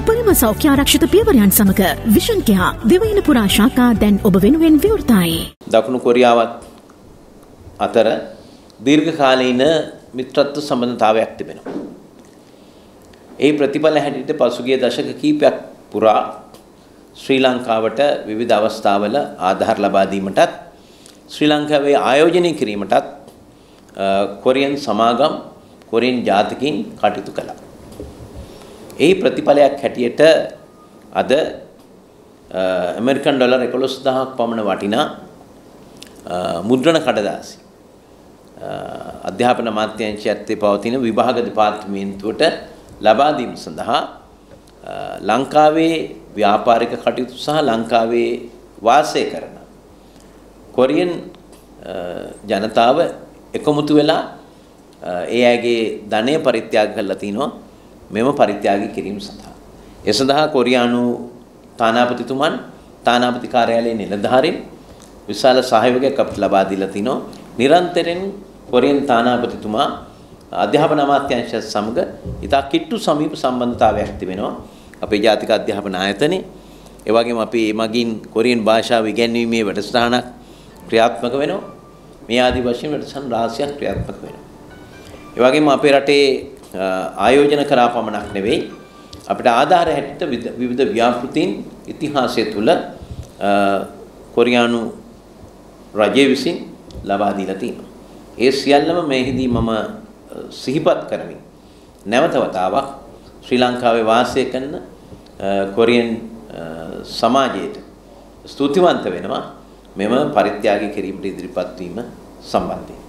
උපරිම සෞඛ්‍ය ආරක්ෂිත පියවරයන් සමග විෂන් කෙයා දෙවයින පුරා ශාඛා දැන් ඔබ වෙනුවෙන් විවෘතයි. දකුණු කොරියාවත් අතර දීර්ඝකාලීන මිත්‍රත්ව සම්බන්ධතාවයක් තිබෙනවා. ඒ ප්‍රතිඵල හැටියට පසුගිය දශක කිහිපයක් පුරා ශ්‍රී ලංකාවට විවිධ අවස්ථාවල ආධාර ලබා දීමටත් ශ්‍රී ලංකාවේ ආයෝජනය කිරීමටත් කොරියන් සමාගම් කොරියන් ජාතිකින් කටයුතු කළා. ඒ ප්‍රතිඵලයක් හැටියට අද ඇමරිකන් ඩොලර් 11000ක් පමණ වටිනා මුද්‍රණ කඩදාසි අධ්‍යාපන අමාත්‍යාංශයත් පවතින විභාග දෙපාර්තමේන්තුවට ලබා දීම සඳහා ලංකාවේ ව්‍යාපාරික කටයුතු සහ ලංකාවේ වාසය කරන කොරියන් ජනතාව එකමුතු වෙලා ඒ අයගේ ධනය පරිත්‍යාග කරලා තිනවා මෙම පරිත්‍යාග කිරීම සඳහා. ඒ සඳහා කොරියානු තානාපතිතුමන් තානාපති කාර්යාලයේ නිලධාරීන් විශාල සහයෝගයක් අපිට ලබා දීලා තිනවා. නිරන්තරයෙන් කොරියන් තානාපතිතුමා අධ්‍යාපන අමාත්‍යාංශය සමග ඉතා කිට්ටු සමීප සම්බන්ධතාවයක් තිබෙනවා. අපේ ජාතික අධ්‍යාපන ආයතනයේ ඒ වගේම අපි මගින් කොරියන් භාෂාව ඉගැන්වීමේ වැඩසටහනක් ක්‍රියාත්මක වෙනවා. මේ ආදී වශයෙන් වැඩසටහන් රාශියක් ක්‍රියාත්මක වෙනවා. ඒ වගේම අපේ රටේ ආයෝජන කරා පමණක් නෙවෙයි අපිට ආධාර හැටියට විවිධ ව්‍යාපෘතීන් ඉතිහාසය තුළ කොරියානු රජය විසින් ලබා දීලා තියෙනවා. ඒ සියල්ලම මේෙහිදී මම සිහිපත් කරමින් නැවත වතාවක් ශ්‍රී ලංකාවේ වාසය කරන කොරියන් සමාජයට ස්තුතිවන්ත වෙනවා මෙම පරිත්‍යාග කිරීමට ඉදිරිපත් වීම සම්බන්ධයෙන්.